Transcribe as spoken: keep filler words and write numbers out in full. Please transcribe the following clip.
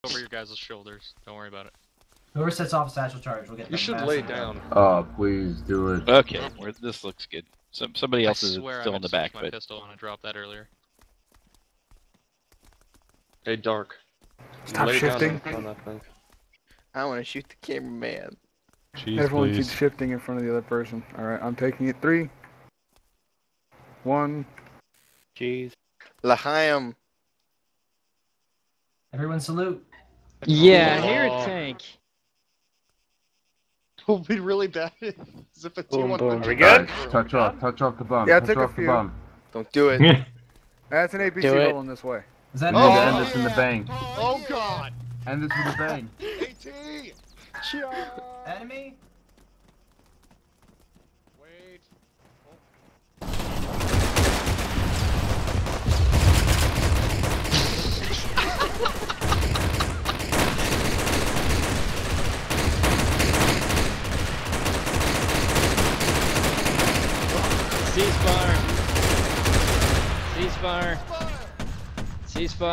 over your guys' shoulders. Don't worry about it. Whoever sets off a satchel charge will get the You should massive lay gun. down. Oh, please do it. Okay, we're, this looks good. Some somebody else I is swear still I in the meant to back, switch my but pistol when I dropped that earlier. Hey, Dark. Stop lay shifting. Down on that thing. I want to shoot the cameraman. Jeez, Everyone please. keeps shifting in front of the other person. Alright, I'm taking it. Three. One. jeez. L'chaim. Everyone salute. Yeah, Oh. here a tank. It'll be really bad if a T one boom. hundred. Are we Guys, touch off, touch off the bomb. Yeah, I touch took a off the few. bomb. Don't do it. That's an A P C Do it. rolling this way. Is that Oh, me? end this in the bang. Oh God! End this with a bang. AT! Enemy? Wait. Ceasefire. Ceasefire. Ceasefire.